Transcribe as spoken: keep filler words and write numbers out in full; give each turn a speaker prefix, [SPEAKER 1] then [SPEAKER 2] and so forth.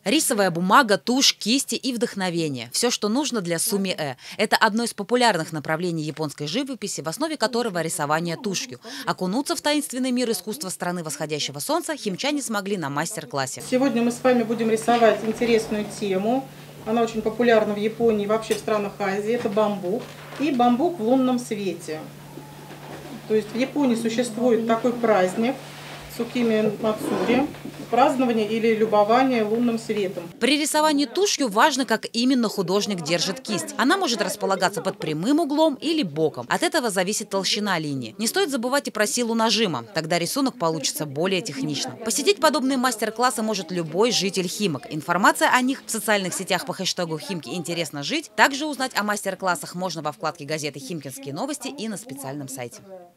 [SPEAKER 1] Рисовая бумага, тушь, кисти и вдохновение – все, что нужно для суми-э. Это одно из популярных направлений японской живописи, в основе которого рисование тушью. Окунуться в таинственный мир искусства страны восходящего солнца химчане смогли на мастер-классе.
[SPEAKER 2] Сегодня мы с вами будем рисовать интересную тему. Она очень популярна в Японии и вообще в странах Азии. Это бамбук и бамбук в лунном свете. То есть в Японии существует такой праздник Цукими Мацури, празднование или любование лунным светом.
[SPEAKER 1] При рисовании тушью важно, как именно художник держит кисть. Она может располагаться под прямым углом или боком. От этого зависит толщина линии. Не стоит забывать и про силу нажима. Тогда рисунок получится более техничным. Посетить подобные мастер-классы может любой житель Химок. Информация о них в социальных сетях по хэштегу «Химки интересно жить». Также узнать о мастер-классах можно во вкладке газеты «Химкинские новости» и на специальном сайте.